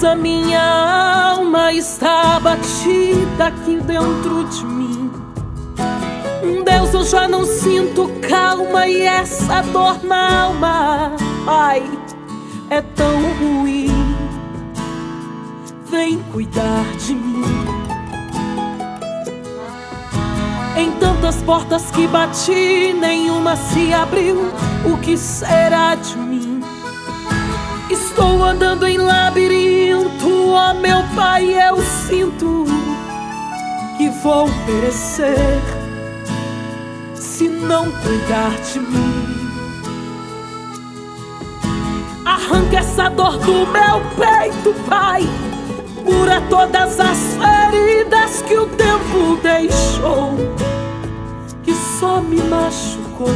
a minha alma está batida aqui dentro de mim. Deus, eu já não sinto calma e essa dor na alma, ai, é tão ruim. Vem cuidar de mim. Em tantas portas que bati, nenhuma se abriu. O que será de mim? Estou andando em labirinto, ó meu Pai, eu sinto que vou perecer se não cuidar de mim. Arranca essa dor do meu peito, Pai, cura todas as feridas que o tempo deixou, que só me machucou.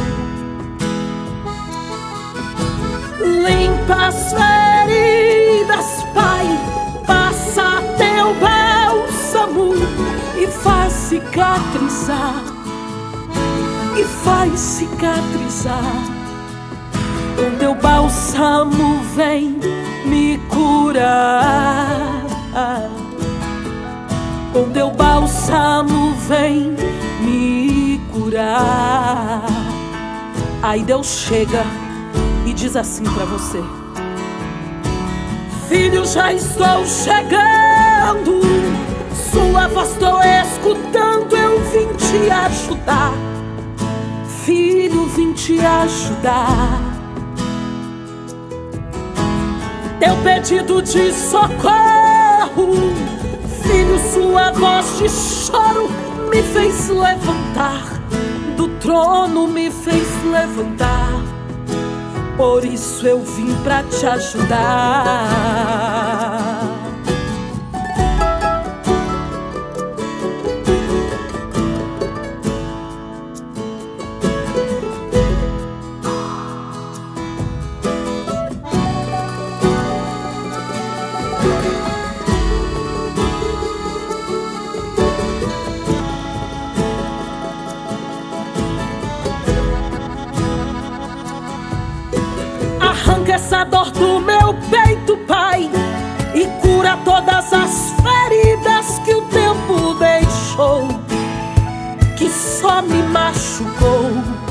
Limpa as feridas, Pai, passa teu bálsamo e faz cicatrizar, e faz cicatrizar. Com teu bálsamo vem me curar, com teu bálsamo vem me curar. Aí Deus chega e diz assim pra você: filho, já estou chegando, sua voz estou escutando, eu vim te ajudar. Filho, vim te ajudar. Teu pedido de socorro, filho, sua voz de choro me fez levantar, do trono me fez levantar. Por isso eu vim pra te ajudar. Arranca essa dor do meu peito, Pai, e cura todas as feridas que o tempo deixou, que só me machucou.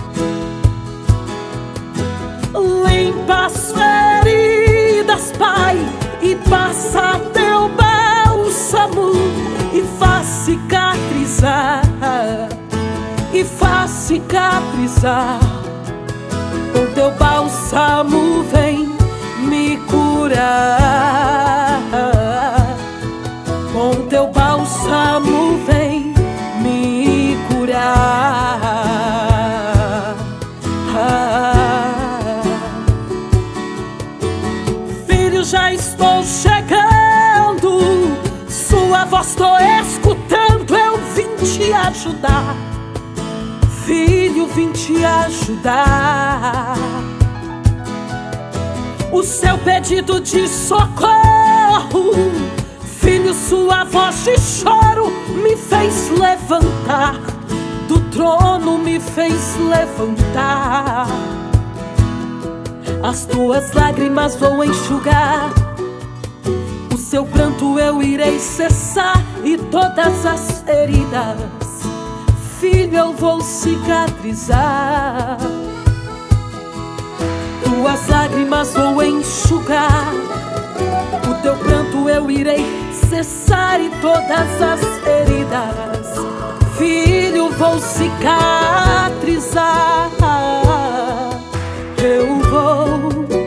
Limpa as feridas, Pai, e passa teu bálsamo e faz cicatrizar, e faz cicatrizar. Com teu bálsamo vem me curar, com teu bálsamo vem me curar. Filho, já estou chegando, sua voz estou escutando, eu vim te ajudar. Filho, vim te ajudar. O seu pedido de socorro, filho, sua voz de choro me fez levantar, do trono me fez levantar. As tuas lágrimas vou enxugar, o seu pranto eu irei cessar, e todas as feridas, filho, eu vou cicatrizar. Tuas lágrimas vou enxugar, o teu pranto eu irei cessar, e todas as feridas, filho, vou cicatrizar. Eu vou